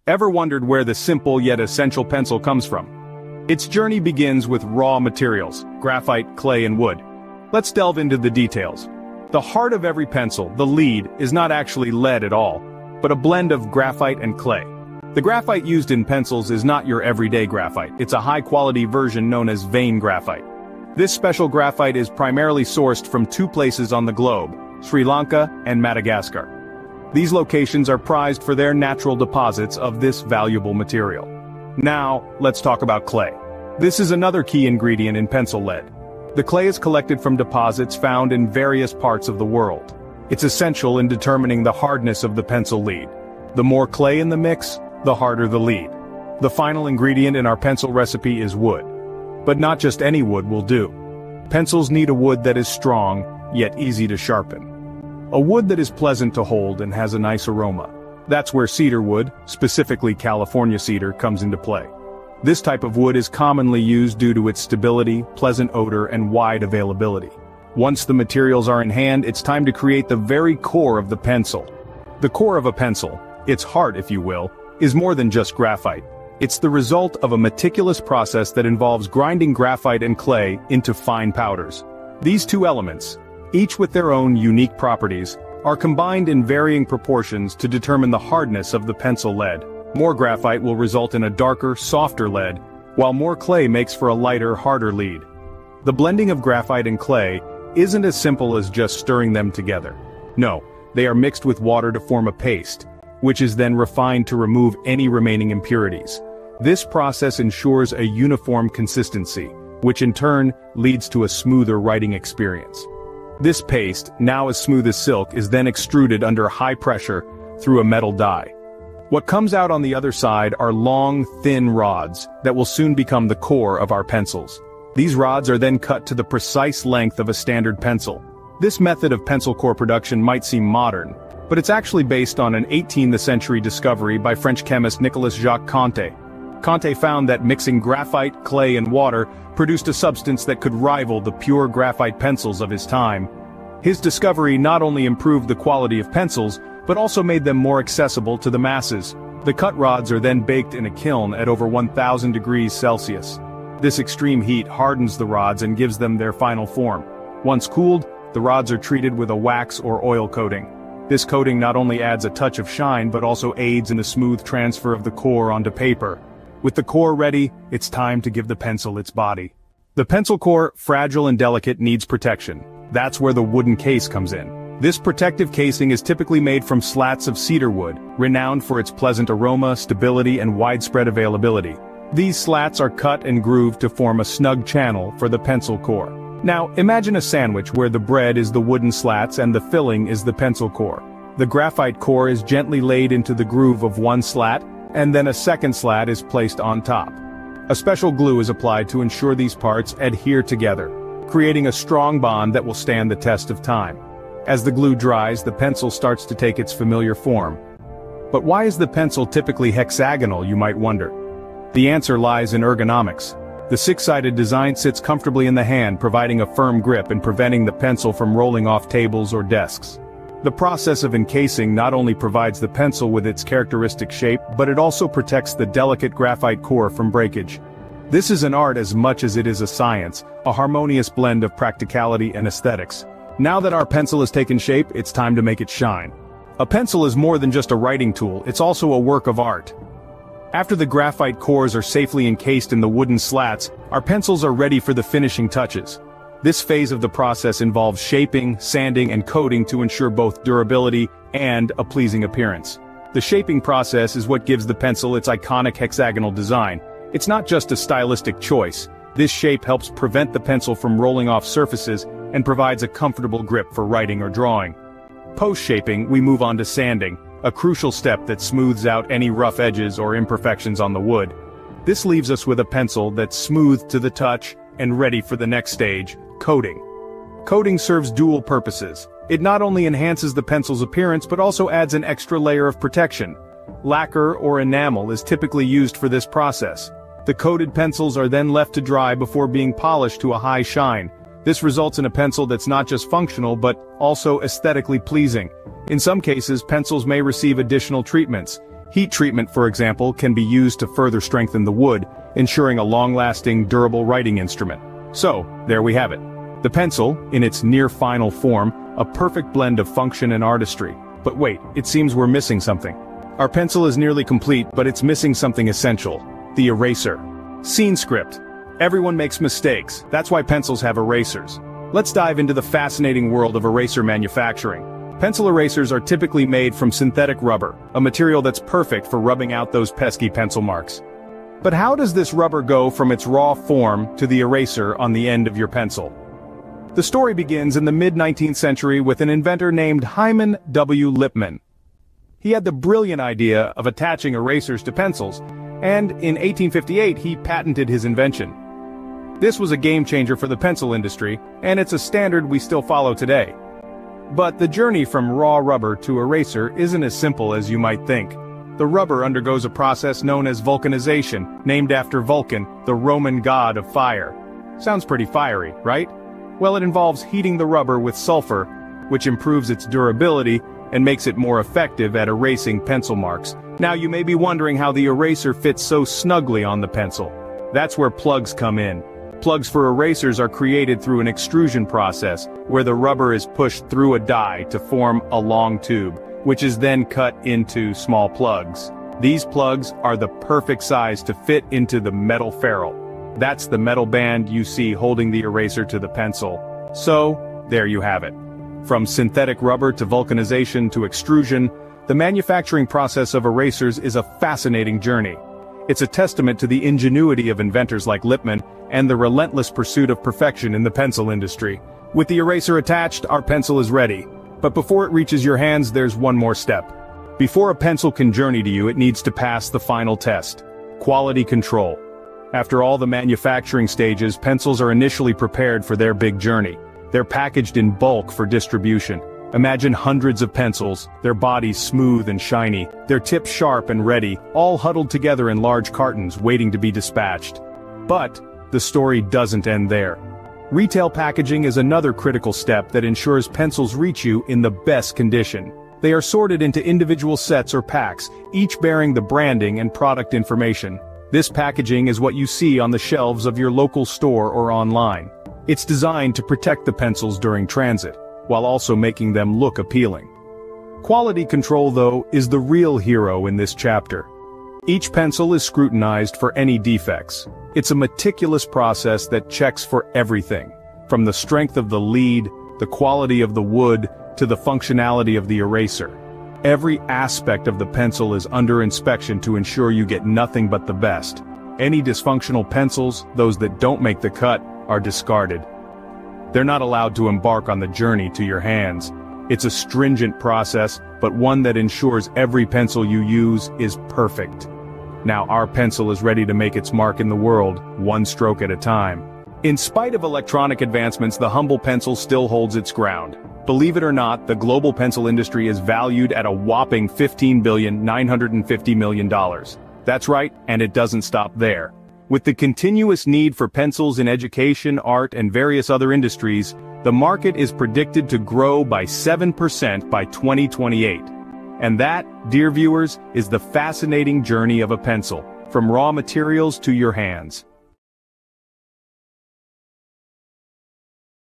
Ever wondered where the simple yet essential pencil comes from? Its journey begins with raw materials, graphite, clay, and wood. Let's delve into the details. The heart of every pencil, the lead, is not actually lead at all, but a blend of graphite and clay. The graphite used in pencils is not your everyday graphite, it's a high-quality version known as vein graphite. This special graphite is primarily sourced from two places on the globe, Sri Lanka and Madagascar. These locations are prized for their natural deposits of this valuable material. Now, let's talk about clay. This is another key ingredient in pencil lead. The clay is collected from deposits found in various parts of the world. It's essential in determining the hardness of the pencil lead. The more clay in the mix, the harder the lead. The final ingredient in our pencil recipe is wood. But not just any wood will do. Pencils need a wood that is strong, yet easy to sharpen. A wood that is pleasant to hold and has a nice aroma. That's where cedar wood, specifically California cedar, comes into play. This type of wood is commonly used due to its stability, pleasant odor, and wide availability. Once the materials are in hand, it's time to create the very core of the pencil. The core of a pencil, its heart if you will, is more than just graphite. It's the result of a meticulous process that involves grinding graphite and clay into fine powders. These two elements, each with their own unique properties, are combined in varying proportions to determine the hardness of the pencil lead. More graphite will result in a darker, softer lead, while more clay makes for a lighter, harder lead. The blending of graphite and clay isn't as simple as just stirring them together. No, they are mixed with water to form a paste, which is then refined to remove any remaining impurities. This process ensures a uniform consistency, which in turn leads to a smoother writing experience. This paste, now as smooth as silk, is then extruded under high pressure through a metal die. What comes out on the other side are long, thin rods that will soon become the core of our pencils. These rods are then cut to the precise length of a standard pencil. This method of pencil core production might seem modern, but it's actually based on an 18th century discovery by French chemist Nicolas Jacques Conté. Conté found that mixing graphite, clay, and water produced a substance that could rival the pure graphite pencils of his time. His discovery not only improved the quality of pencils, but also made them more accessible to the masses. The cut rods are then baked in a kiln at over 1000 degrees Celsius. This extreme heat hardens the rods and gives them their final form. Once cooled, the rods are treated with a wax or oil coating. This coating not only adds a touch of shine but also aids in the smooth transfer of the core onto paper. With the core ready, it's time to give the pencil its body. The pencil core, fragile and delicate, needs protection. That's where the wooden case comes in. This protective casing is typically made from slats of cedar wood, renowned for its pleasant aroma, stability, and widespread availability. These slats are cut and grooved to form a snug channel for the pencil core. Now, imagine a sandwich where the bread is the wooden slats and the filling is the pencil core. The graphite core is gently laid into the groove of one slat, and then a second slat is placed on top. A special glue is applied to ensure these parts adhere together, creating a strong bond that will stand the test of time. As the glue dries, the pencil starts to take its familiar form. But why is the pencil typically hexagonal, you might wonder? The answer lies in ergonomics. The six-sided design sits comfortably in the hand, providing a firm grip and preventing the pencil from rolling off tables or desks. The process of encasing not only provides the pencil with its characteristic shape, but it also protects the delicate graphite core from breakage. This is an art as much as it is a science, a harmonious blend of practicality and aesthetics. Now that our pencil has taken shape, it's time to make it shine. A pencil is more than just a writing tool, it's also a work of art. After the graphite cores are safely encased in the wooden slats, our pencils are ready for the finishing touches. This phase of the process involves shaping, sanding, and coating to ensure both durability and a pleasing appearance. The shaping process is what gives the pencil its iconic hexagonal design. It's not just a stylistic choice. This shape helps prevent the pencil from rolling off surfaces and provides a comfortable grip for writing or drawing. Post-shaping, we move on to sanding, a crucial step that smooths out any rough edges or imperfections on the wood. This leaves us with a pencil that's smooth to the touch and ready for the next stage, coating. Coating serves dual purposes. It not only enhances the pencil's appearance but also adds an extra layer of protection. Lacquer or enamel is typically used for this process. The coated pencils are then left to dry before being polished to a high shine. This results in a pencil that's not just functional but also aesthetically pleasing. In some cases, pencils may receive additional treatments. Heat treatment, for example, can be used to further strengthen the wood, ensuring a long-lasting, durable writing instrument. So, there we have it. The pencil, in its near-final form, a perfect blend of function and artistry. But wait, it seems we're missing something. Our pencil is nearly complete, but it's missing something essential. The eraser. Scene script. Everyone makes mistakes, that's why pencils have erasers. Let's dive into the fascinating world of eraser manufacturing. Pencil erasers are typically made from synthetic rubber, a material that's perfect for rubbing out those pesky pencil marks. But how does this rubber go from its raw form to the eraser on the end of your pencil? The story begins in the mid-19th century with an inventor named Hyman W. Lipman. He had the brilliant idea of attaching erasers to pencils, and in 1858 he patented his invention. This was a game-changer for the pencil industry, and it's a standard we still follow today. But the journey from raw rubber to eraser isn't as simple as you might think. The rubber undergoes a process known as vulcanization, named after Vulcan, the Roman god of fire. Sounds pretty fiery, right? Well, it involves heating the rubber with sulfur, which improves its durability and makes it more effective at erasing pencil marks. Now you may be wondering how the eraser fits so snugly on the pencil. That's where plugs come in. Plugs for erasers are created through an extrusion process, where the rubber is pushed through a die to form a long tube, which is then cut into small plugs. These plugs are the perfect size to fit into the metal ferrule. That's the metal band you see holding the eraser to the pencil. So, there you have it. From synthetic rubber to vulcanization to extrusion, the manufacturing process of erasers is a fascinating journey. It's a testament to the ingenuity of inventors like Lipman and the relentless pursuit of perfection in the pencil industry. With the eraser attached, our pencil is ready. But before it reaches your hands, there's one more step. Before a pencil can journey to you, it needs to pass the final test: quality control. After all the manufacturing stages, pencils are initially prepared for their big journey. They're packaged in bulk for distribution. Imagine hundreds of pencils, their bodies smooth and shiny, their tips sharp and ready, all huddled together in large cartons waiting to be dispatched. But the story doesn't end there. Retail packaging is another critical step that ensures pencils reach you in the best condition. They are sorted into individual sets or packs, each bearing the branding and product information. This packaging is what you see on the shelves of your local store or online. It's designed to protect the pencils during transit, while also making them look appealing. Quality control, though, is the real hero in this chapter. Each pencil is scrutinized for any defects. It's a meticulous process that checks for everything, from the strength of the lead, the quality of the wood, to the functionality of the eraser. Every aspect of the pencil is under inspection to ensure you get nothing but the best. Any dysfunctional pencils, those that don't make the cut, are discarded. They're not allowed to embark on the journey to your hands. It's a stringent process, but one that ensures every pencil you use is perfect. Now our pencil is ready to make its mark in the world, one stroke at a time. In spite of electronic advancements, the humble pencil still holds its ground. Believe it or not, the global pencil industry is valued at a whopping $15.95 billion. That's right, and it doesn't stop there. With the continuous need for pencils in education, art, and various other industries, the market is predicted to grow by 7% by 2028. And that, dear viewers, is the fascinating journey of a pencil, from raw materials to your hands.